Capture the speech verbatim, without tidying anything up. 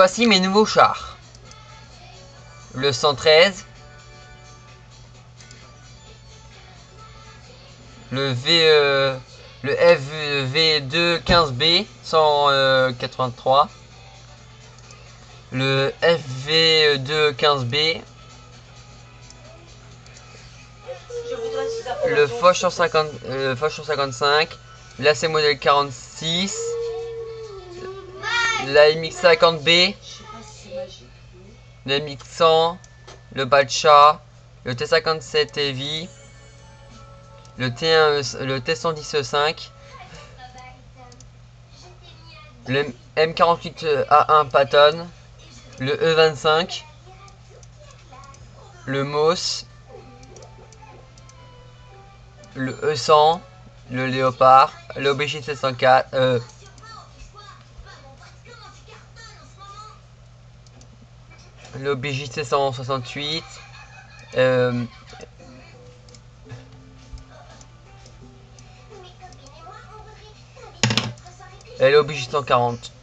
voici mes nouveaux chars. Le cent treize. Le V euh, le F V deux quinze B cent quatre-vingt-trois. Le F V deux quinze B. Le Foch cent cinquante, euh, Foch cent cinquante-cinq. L'A C modèle quarante-six. La M X cinquante B. Le M X cent. Le Batcha. Le T cinquante-sept Heavy. Le T un, le T cent dix E cinq. Le M quarante-huit A un Patton. Le E vingt-cinq. Le Moss. Le E cent. Le Léopard. Le O B J sept cent quatre. Euh, le O B J sept cent soixante-huit. Euh, et le O B J cent quarante.